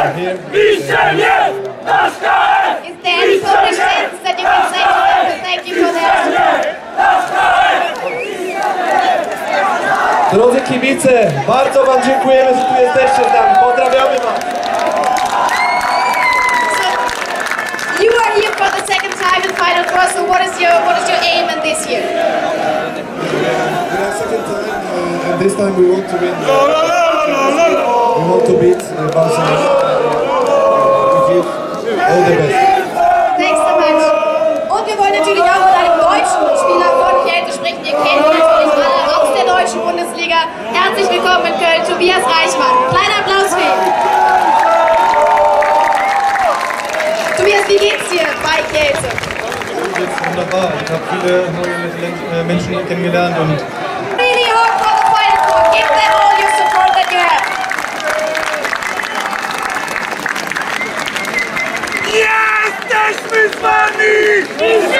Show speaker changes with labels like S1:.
S1: Michelie! Nasz KS!
S2: Is there any public sentence that you can say to them to thank you for their support?
S3: Drodzy kibice, bardzo wam dziękujemy, że tu jesteście z nami. Pozdrawiamy was.
S2: So, you are here for the second time in Final Four, so what is your aim in this year?
S3: We are second time, and this time we want to win. We want to beat Barcelona. We give all the best.
S2: Thanks so much. Und wir wollen natürlich auch mit einem deutschen Spieler von Kälte sprechen. Ihr kennt ihn natürlich alle aus der deutschen Bundesliga. Herzlich willkommen in Köln, Tobias Reichmann. Kleiner Applaus für ihn. Tobias, wie geht's dir bei Kälte?
S3: Mir geht's wunderbar. Ich habe viele neue Menschen kennengelernt und
S2: Really hard for the Final Four. Give them all your support that you have.
S1: Jesteśmy z wami!